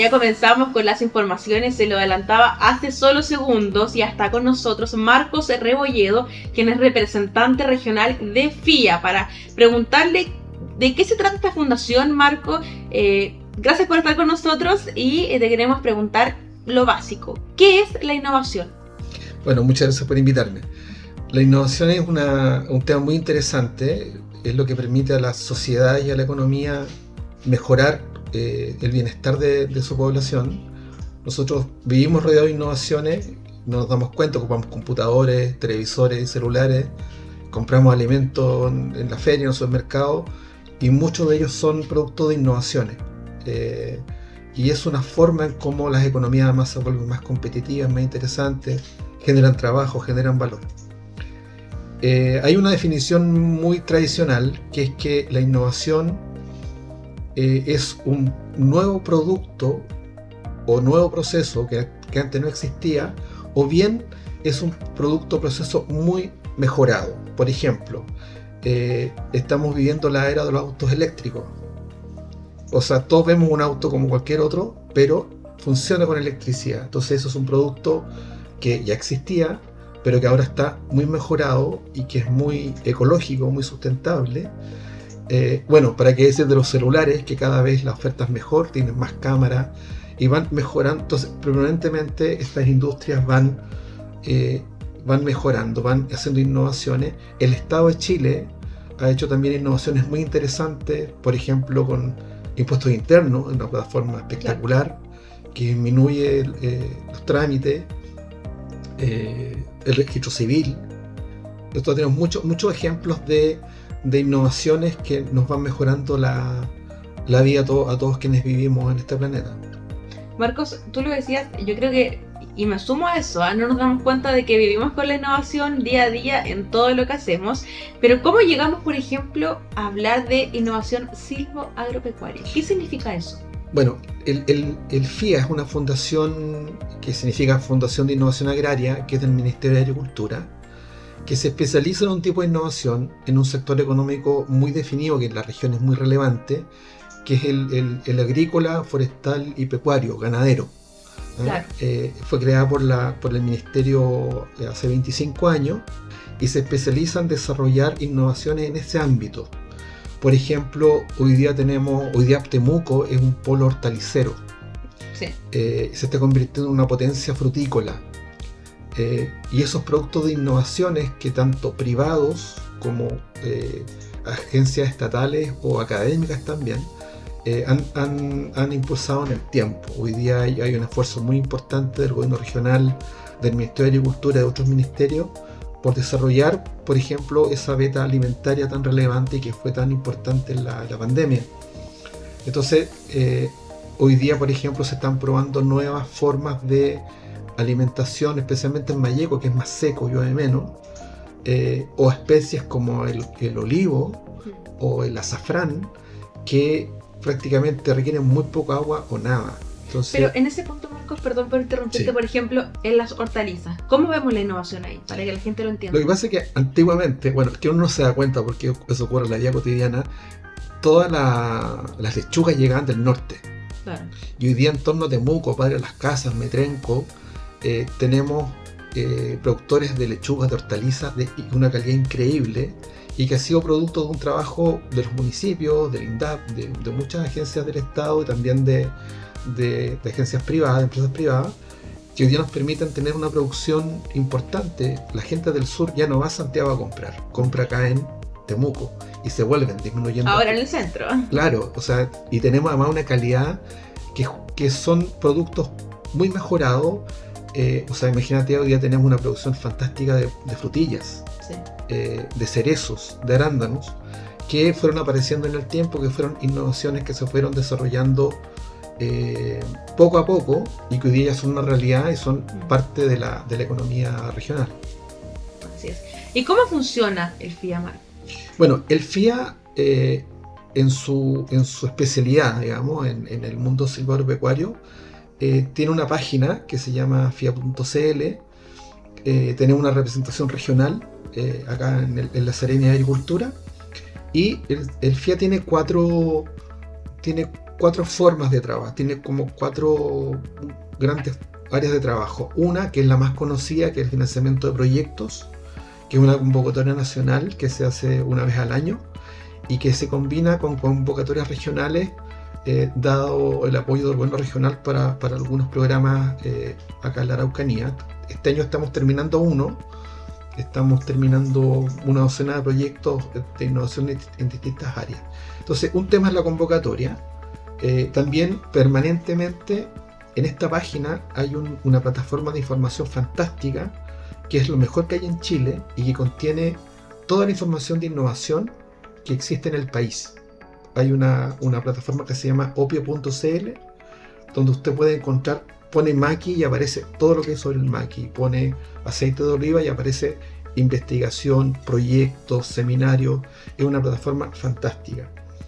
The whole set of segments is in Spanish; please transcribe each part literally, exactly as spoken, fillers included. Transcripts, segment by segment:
ya comenzamos con las informaciones, se lo adelantaba hace solo segundos, y está con nosotros Marcos Rebolledo, quien es representante regional de F I A, para preguntarle de qué se trata esta fundación. Marco, eh, gracias por estar con nosotros y eh, te queremos preguntar lo básico. ¿Qué es la innovación? Bueno, muchas gracias por invitarme. La innovación es una, un tema muy interesante, es lo que permite a la sociedad y a la economía mejorar eh, el bienestar de, de su población. Nosotros vivimos rodeados de innovaciones, nos damos cuenta, ocupamos computadores, televisores y celulares, compramos alimentos en, en la feria, en los supermercados, y muchos de ellos son productos de innovaciones. Eh, y es una forma en cómo las economías además se vuelven más competitivas, más interesantes, generan trabajo, generan valor. Eh, hay una definición muy tradicional, que es que la innovación eh, es un nuevo producto o nuevo proceso que, que antes no existía, o bien es un producto o proceso muy mejorado. Por ejemplo, eh, estamos viviendo la era de los autos eléctricos. O sea, todos vemos un auto como cualquier otro, pero funciona con electricidad. Entonces eso es un producto que ya existía, pero que ahora está muy mejorado y que es muy ecológico, muy sustentable. Eh, bueno, para qué decir de los celulares, que cada vez la oferta es mejor, tienen más cámaras y van mejorando. Entonces, permanentemente estas industrias van, eh, van mejorando, van haciendo innovaciones. El Estado de Chile ha hecho también innovaciones muy interesantes, por ejemplo, con impuestos internos, una plataforma espectacular, claro, que disminuye eh, los trámites, eh, el registro civil. Nosotros tenemos muchos muchos ejemplos de, de innovaciones que nos van mejorando la, la vida a, to, a todos quienes vivimos en este planeta. Marcos, tú lo decías, yo creo que, y me sumo a eso, ¿eh? No nos damos cuenta de que vivimos con la innovación día a día en todo lo que hacemos, pero ¿cómo llegamos, por ejemplo, a hablar de innovación silvoagropecuaria? ¿Qué significa eso? Bueno, el, el, el F I A es una fundación que significa Fundación de Innovación Agraria, que es del Ministerio de Agricultura, que se especializa en un tipo de innovación en un sector económico muy definido, que en la región es muy relevante, que es el, el, el agrícola, forestal y pecuario, ganadero. ¿eh? Claro. Eh, fue creada por, la, por el Ministerio hace veinticinco años y se especializa en desarrollar innovaciones en ese ámbito. Por ejemplo, hoy día tenemos, hoy día Temuco es un polo hortalicero. Sí. Eh, se está convirtiendo en una potencia frutícola. Eh, y esos productos de innovaciones que tanto privados como eh, agencias estatales o académicas también eh, han, han, han impulsado en el tiempo. Hoy día hay, hay un esfuerzo muy importante del gobierno regional, del Ministerio de Agricultura y de otros ministerios por desarrollar, por ejemplo, esa beta alimentaria tan relevante y que fue tan importante en la, la pandemia. Entonces, eh, hoy día, por ejemplo, se están probando nuevas formas de alimentación, especialmente en Malleco, que es más seco, llueve menos, eh, o especies como el, el olivo o el azafrán, que prácticamente requieren muy poca agua o nada. Entonces, pero en ese punto, Marcos, perdón por interrumpirte, sí. Por ejemplo, en las hortalizas, ¿cómo vemos la innovación ahí? Para que la gente lo entienda. Lo que pasa es que antiguamente, bueno, es que uno no se da cuenta porque eso ocurre en la vida cotidiana, todas la, las lechugas llegaban del norte. Claro. Y hoy día en torno a Temuco, Padre Las Casas, Metrenco, eh, tenemos eh, productores de lechugas, de hortalizas de una calidad increíble y que ha sido producto de un trabajo de los municipios, del INDAP, de, de muchas agencias del Estado y también de, de, de agencias privadas, de empresas privadas, que hoy día nos permiten tener una producción importante. La gente del sur ya no va a Santiago a comprar, compra acá en Temuco y se vuelven disminuyendo. Ahora en el centro. Claro, o sea, y tenemos además una calidad que, que son productos muy mejorados. Eh, o sea, imagínate, hoy día tenemos una producción fantástica de, de frutillas, sí. eh, de cerezos, de arándanos, que fueron apareciendo en el tiempo, que fueron innovaciones que se fueron desarrollando eh, poco a poco y que hoy día ya son una realidad y son parte de la, de la economía regional. Así es. ¿Y cómo funciona el F I A, Marco? Bueno, el F I A eh, en, su, en su especialidad, digamos, en, en el mundo silvoagropecuario, eh, tiene una página que se llama F I A punto C L, eh, tenemos una representación regional eh, acá en, el, en la Serenia de Agricultura, y el, el F I A tiene cuatro, tiene cuatro formas de trabajo, tiene como cuatro grandes áreas de trabajo. Una, que es la más conocida, que es el financiamiento de proyectos, que es una convocatoria nacional que se hace una vez al año y que se combina con convocatorias regionales, eh, dado el apoyo del gobierno regional para, para algunos programas eh, acá en la Araucanía. Este año estamos terminando uno, estamos terminando una docena de proyectos de innovación en distintas áreas. Entonces, un tema es la convocatoria. Eh, también permanentemente en esta página hay un, una plataforma de información fantástica, que es lo mejor que hay en Chile y que contiene toda la información de innovación que existe en el país. Hay una, una plataforma que se llama opio punto c l, donde usted puede encontrar, pone maqui y aparece todo lo que es sobre el maqui, pone aceite de oliva y aparece investigación, proyectos, seminarios. Es una plataforma fantástica.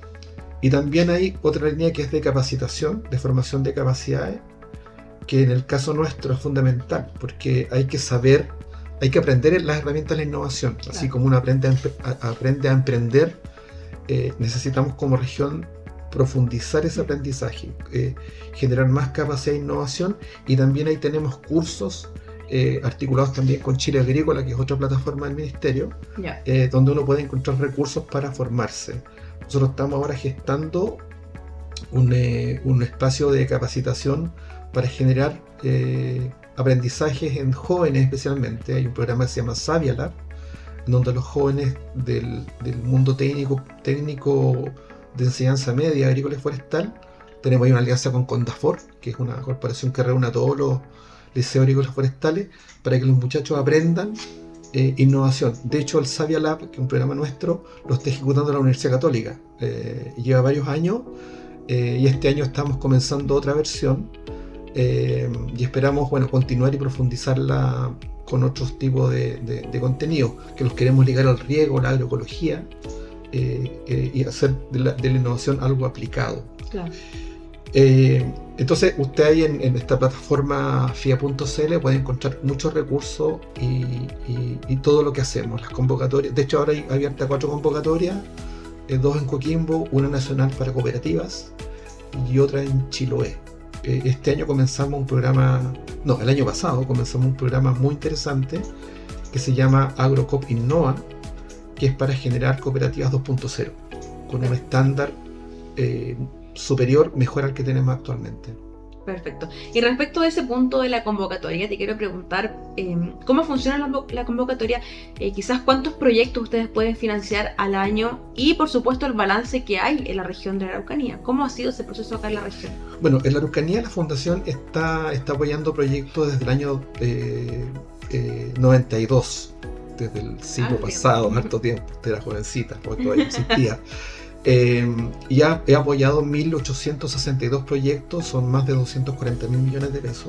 Y también hay otra línea que es de capacitación, de formación de capacidades, que en el caso nuestro es fundamental, porque hay que saber, hay que aprender las herramientas de la innovación. Claro. Así como uno aprende a, a, aprende a emprender, eh, necesitamos como región profundizar ese aprendizaje, eh, generar más capacidad de innovación, y también ahí tenemos cursos eh, articulados también con Chile Agrícola, que es otra plataforma del Ministerio, yeah. eh, donde uno puede encontrar recursos para formarse. Nosotros estamos ahora gestando un, eh, un espacio de capacitación para generar eh, aprendizajes en jóvenes especialmente. Hay un programa que se llama Savia Lab, donde los jóvenes del, del mundo técnico, técnico de enseñanza media, agrícola y forestal, tenemos ahí una alianza con Condafor, que es una corporación que reúne a todos los liceos agrícolas y forestales para que los muchachos aprendan eh, innovación. De hecho, el Savia Lab, que es un programa nuestro, lo está ejecutando la Universidad Católica. Eh, lleva varios años eh, y este año estamos comenzando otra versión eh, y esperamos, bueno, continuar y profundizarla con otros tipos de, de, de contenido, que los queremos ligar al riego, la agroecología, eh, eh, y hacer de la, de la innovación algo aplicado. Claro. Eh, entonces, usted ahí en, en esta plataforma F I A punto c l puede encontrar muchos recursos y, y, y todo lo que hacemos, las convocatorias. De hecho, ahora hay abiertas cuatro convocatorias, eh, dos en Coquimbo, una nacional para cooperativas y otra en Chiloé. Eh, este año comenzamos un programa, no, el año pasado comenzamos un programa muy interesante que se llama AgroCoop Innova, que es para generar cooperativas dos punto cero, con un estándar eh, superior, mejor al que tenemos actualmente. Perfecto. Y respecto a ese punto de la convocatoria, te quiero preguntar eh, cómo funciona la, la convocatoria, eh, quizás cuántos proyectos ustedes pueden financiar al año y por supuesto el balance que hay en la región de la Araucanía. ¿Cómo ha sido ese proceso acá en la región? Bueno, en la Araucanía la Fundación está, está apoyando proyectos desde el año eh, eh, noventa y dos, desde el siglo ah, pasado, harto tiempo, era jovencita, porque todavía existía. Eh, y ha, he apoyado mil ochocientos sesenta y dos proyectos, son más de doscientos cuarenta mil millones de pesos,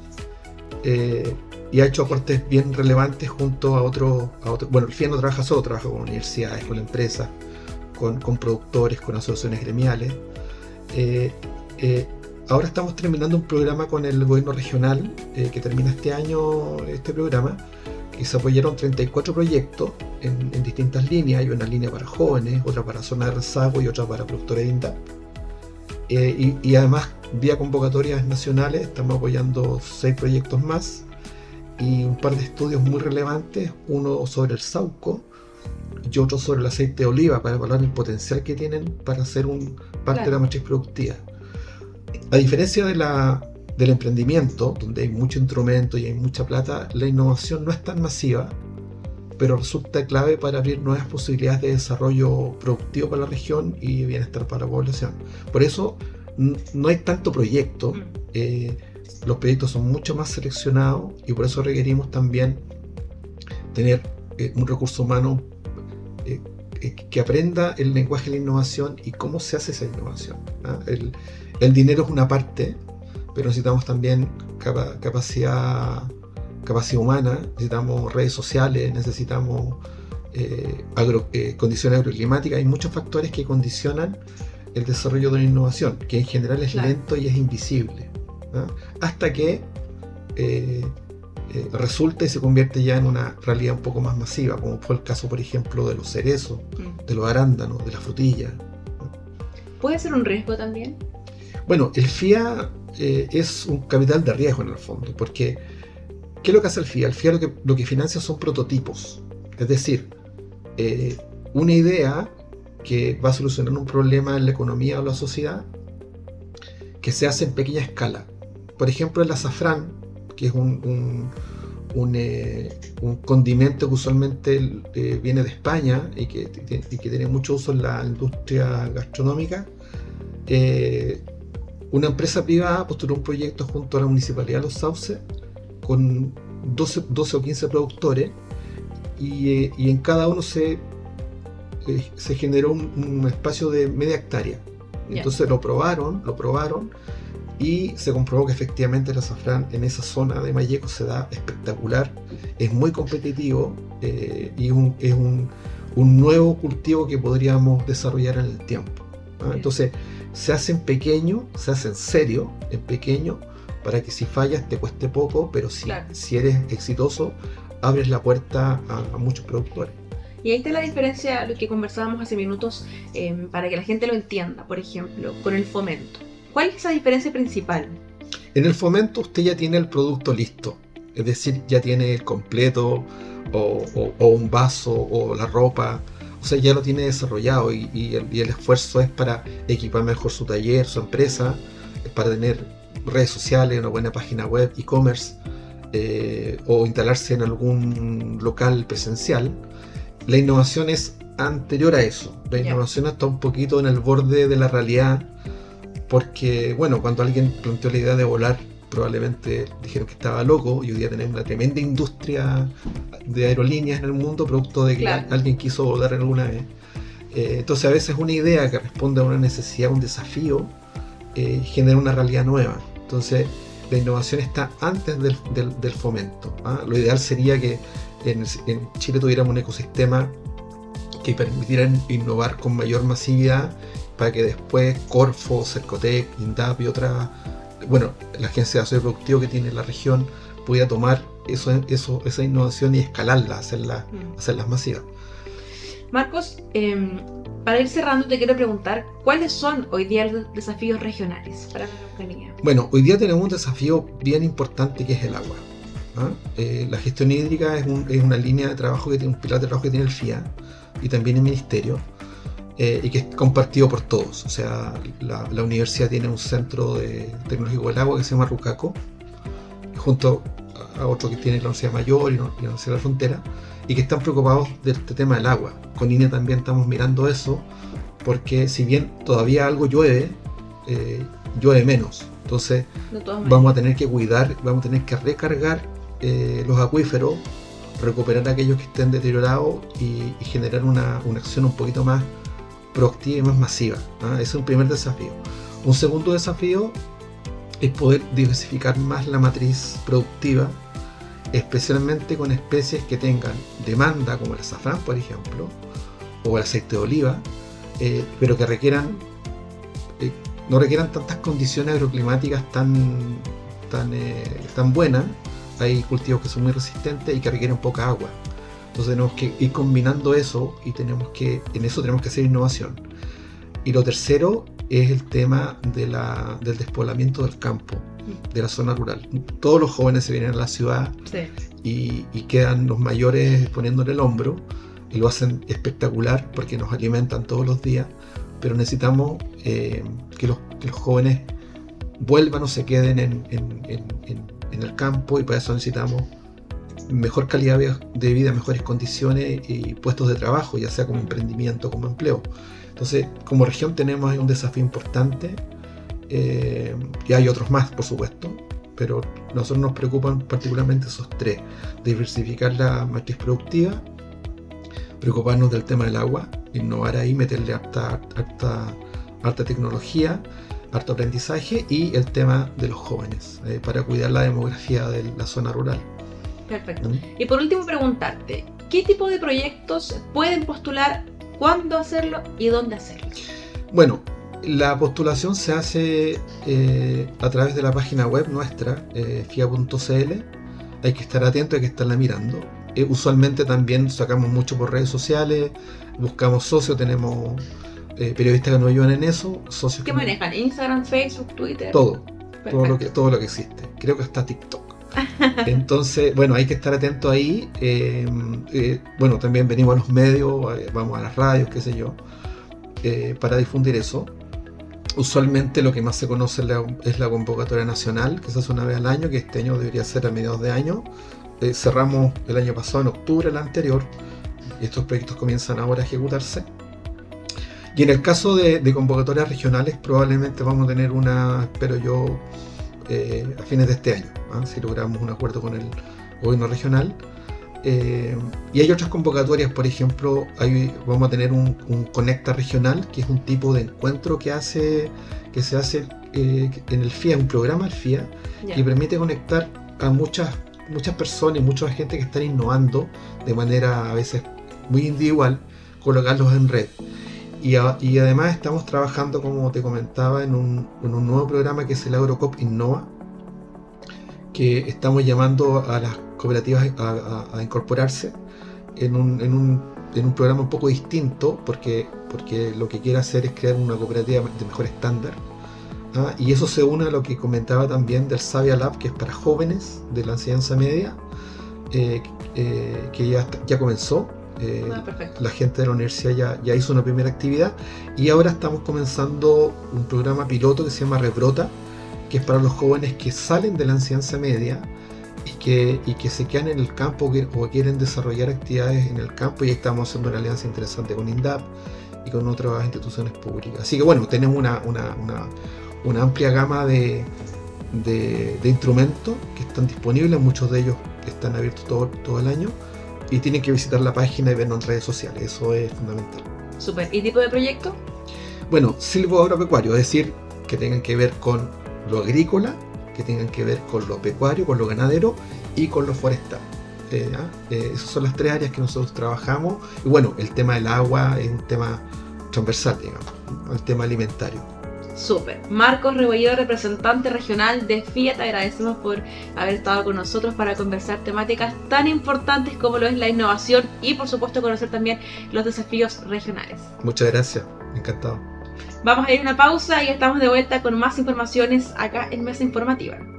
eh, y ha hecho aportes bien relevantes junto a otros, a otro, bueno, el F I A no trabaja solo, trabaja con universidades, con empresas, con, con productores, con asociaciones gremiales. Eh, eh, ahora estamos terminando un programa con el gobierno regional, eh, que termina este año, este programa, que se apoyaron treinta y cuatro proyectos en, en distintas líneas. Hay una línea para jóvenes, otra para zona de rezago y otra para productores de I N D A P. Eh, y, y además, vía convocatorias nacionales, estamos apoyando seis proyectos más y un par de estudios muy relevantes, uno sobre el sauco y otro sobre el aceite de oliva, para evaluar el potencial que tienen para hacer un, parte claro. de la matriz productiva. A diferencia de la del emprendimiento, donde hay mucho instrumento y hay mucha plata, la innovación no es tan masiva, pero resulta clave para abrir nuevas posibilidades de desarrollo productivo para la región y bienestar para la población. Por eso no hay tanto proyecto, eh, los proyectos son mucho más seleccionados y por eso requerimos también tener eh, un recurso humano eh, eh, que aprenda el lenguaje de la innovación y cómo se hace esa innovación, ¿ah? el, el dinero es una parte, pero necesitamos también capa capacidad, capacidad humana, necesitamos redes sociales, necesitamos eh, agro, eh, condiciones agroclimáticas. Hay muchos factores que condicionan el desarrollo de una innovación, que en general es claro. lento y es invisible, ¿no? Hasta que eh, eh, resulta y se convierte ya en una realidad un poco más masiva, como fue el caso, por ejemplo, de los cerezos, mm. de los arándanos, de las frutillas, ¿no? ¿Puede ser un riesgo también? Bueno, el F I A eh, es un capital de riesgo en el fondo, porque ¿qué es lo que hace el F I A? El F I A lo que, lo que financia son prototipos, es decir, eh, una idea que va a solucionar un problema en la economía o la sociedad que se hace en pequeña escala. Por ejemplo, el azafrán, que es un, un, un, eh, un condimento que usualmente eh, viene de España y que, y que tiene mucho uso en la industria gastronómica, eh, una empresa privada postuló un proyecto junto a la Municipalidad de Los Sauces con doce, doce o quince productores y, eh, y en cada uno se, eh, se generó un, un espacio de media hectárea. Entonces yeah. lo probaron, lo probaron y se comprobó que efectivamente el azafrán en esa zona de Malleco se da espectacular, es muy competitivo eh, y un, es un, un nuevo cultivo que podríamos desarrollar en el tiempo. ¿Ah? Entonces se hace en pequeño, se hace en serio, en pequeño, para que si fallas te cueste poco, pero si, claro. si eres exitoso, abres la puerta a, a muchos productores. Y ahí está la diferencia, lo que conversábamos hace minutos, eh, para que la gente lo entienda, por ejemplo, con el fomento. ¿Cuál es esa diferencia principal? En el fomento usted ya tiene el producto listo, es decir, ya tiene el completo, o, o, o un vaso, o la ropa, o sea, ya lo tiene desarrollado y, y, el, y el esfuerzo es para equipar mejor su taller, su empresa, para tener redes sociales, una buena página web, e-commerce, eh, o instalarse en algún local presencial. La innovación es anterior a eso. La yeah. innovación está un poquito en el borde de la realidad, porque, bueno, cuando alguien planteó la idea de volar, probablemente dijeron que estaba loco, y hoy día tenemos una tremenda industria de aerolíneas en el mundo, producto de que claro. alguien quiso volar alguna vez. Eh, entonces, a veces una idea que responde a una necesidad, un desafío, eh, genera una realidad nueva. Entonces, la innovación está antes del, del, del fomento. ¿ah? Lo ideal sería que en, en Chile tuviéramos un ecosistema que permitiera innovar con mayor masividad, para que después Corfo, Cercotec, INDAP y otras, bueno, la agencia de desarrollo productivo que tiene la región, pudiera tomar eso, eso, esa innovación y escalarla, hacerla, mm. hacerlas masivas. Marcos, eh, para ir cerrando te quiero preguntar, ¿cuáles son hoy día los desafíos regionales para la Araucanía? Bueno, hoy día tenemos un desafío bien importante que es el agua. ¿ah? Eh, la gestión hídrica es, un, es una línea de trabajo, que tiene un pilar de trabajo que tiene el F I A y también el Ministerio. Eh, y que es compartido por todos. O sea, la, la universidad tiene un centro de tecnológico del agua que se llama RUCACO, junto a otro que tiene la Universidad Mayor y la Universidad de la Frontera, y que están preocupados de este tema del agua. Con I N E también estamos mirando eso, porque si bien todavía algo llueve, eh, llueve menos. Entonces vamos a tener que cuidar, vamos a tener que recargar eh, los acuíferos, recuperar aquellos que estén deteriorados y, y generar una, una acción un poquito más proactiva y más masiva. ¿ah? Ese es un primer desafío. Un segundo desafío es poder diversificar más la matriz productiva, especialmente con especies que tengan demanda, como el azafrán, por ejemplo, o el aceite de oliva, eh, pero que requieran eh, no requieran tantas condiciones agroclimáticas tan, tan, eh, tan buenas. Hay cultivos que son muy resistentes y que requieren poca agua. Entonces tenemos que ir combinando eso y tenemos que, en eso tenemos que hacer innovación. Y lo tercero es el tema de la, del despoblamiento del campo, de la zona rural. Todos los jóvenes se vienen a la ciudad sí. y, y quedan los mayores poniéndole el hombro y lo hacen espectacular porque nos alimentan todos los días, pero necesitamos eh, que, los, que los jóvenes vuelvan o se queden en, en, en, en, en el campo, y para eso necesitamos mejor calidad de vida, mejores condiciones y puestos de trabajo, ya sea como emprendimiento, como empleo. Entonces, como región tenemos ahí un desafío importante, eh, y hay otros más, por supuesto, pero a nosotros nos preocupan particularmente esos tres: diversificar la matriz productiva, preocuparnos del tema del agua, innovar ahí, meterle harta, harta, harta tecnología, harto aprendizaje, y el tema de los jóvenes, eh, para cuidar la demografía de la zona rural. Perfecto. ¿Mm? Y por último preguntarte, ¿qué tipo de proyectos pueden postular, cuándo hacerlo y dónde hacerlo? Bueno, la postulación se hace eh, a través de la página web nuestra, eh, F I A punto C L. Hay que estar atento, hay que estarla mirando. Eh, usualmente también sacamos mucho por redes sociales, buscamos socios, tenemos eh, periodistas que nos ayudan en eso, socios ¿Qué que manejan? ¿No? ¿Instagram, Facebook, Twitter? Todo, Perfecto. todo lo, que, todo lo que existe. Creo que hasta TikTok. Entonces, bueno, hay que estar atento ahí. Eh, eh, bueno, también venimos a los medios, eh, vamos a las radios, qué sé yo, eh, para difundir eso. Usualmente lo que más se conoce es la, es la convocatoria nacional, que se hace una vez al año, que este año debería ser a mediados de año. Eh, cerramos el año pasado, en octubre, el anterior, y estos proyectos comienzan ahora a ejecutarse. Y en el caso de, de convocatorias regionales, probablemente vamos a tener una, espero yo, eh, a fines de este año, ¿eh? Si logramos un acuerdo con el gobierno regional. Eh, y hay otras convocatorias, por ejemplo, hay, vamos a tener un, un Conecta regional, que es un tipo de encuentro que hace que se hace eh, en el F I A, un programa del F I A, Yeah. que permite conectar a muchas, muchas personas y mucha gente que están innovando de manera a veces muy individual, colocarlos en red. Y, a, y además estamos trabajando, como te comentaba, en un, en un nuevo programa que es el Eurocop Innova, que estamos llamando a las cooperativas a, a, a incorporarse en un, en, un, en un programa un poco distinto, porque, porque lo que quiere hacer es crear una cooperativa de mejor estándar. ¿Ah? Y eso se une a lo que comentaba también del Savia Lab, que es para jóvenes de la enseñanza media, eh, eh, que ya, ya comenzó. Eh, Ah, perfecto. la gente de la universidad ya, ya hizo una primera actividad, y ahora estamos comenzando un programa piloto que se llama Rebrota, que es para los jóvenes que salen de la enseñanza media y que, y que se quedan en el campo que, o quieren desarrollar actividades en el campo, y ahí estamos haciendo una alianza interesante con INDAP y con otras instituciones públicas. Así que bueno, tenemos una, una, una, una amplia gama de, de, de instrumentos que están disponibles, muchos de ellos están abiertos todo, todo el año, y tienen que visitar la página y vernos en redes sociales, eso es fundamental. Súper. ¿Y tipo de proyecto? Bueno, silvoagropecuario, es decir, que tengan que ver con lo agrícola, que tengan que ver con lo pecuario, con lo ganadero y con lo forestal. Eh, ¿ah? eh, esas son las tres áreas que nosotros trabajamos. Y bueno, el tema del agua es un tema transversal, digamos, el tema alimentario. Súper. Marcos Rebolledo, representante regional de F I A, te agradecemos por haber estado con nosotros para conversar temáticas tan importantes como lo es la innovación y por supuesto conocer también los desafíos regionales. Muchas gracias, encantado. Vamos a ir a una pausa y estamos de vuelta con más informaciones acá en Mesa Informativa.